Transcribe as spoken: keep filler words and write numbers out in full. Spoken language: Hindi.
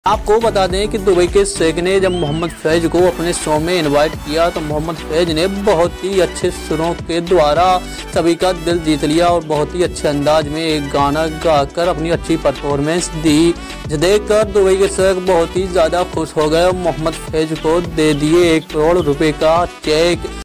आपको बता दें कि दुबई के शेख ने जब मोहम्मद फैज को अपने शो में इनवाइट किया तो मोहम्मद फैज ने बहुत ही अच्छे सुरों के द्वारा सभी का दिल जीत लिया और बहुत ही अच्छे अंदाज में एक गाना गाकर अपनी अच्छी परफॉर्मेंस दी। देखकर दुबई के शेख बहुत ही ज़्यादा खुश हो गए और मोहम्मद फैज को दे दिए एक करोड़ रुपए का चेक।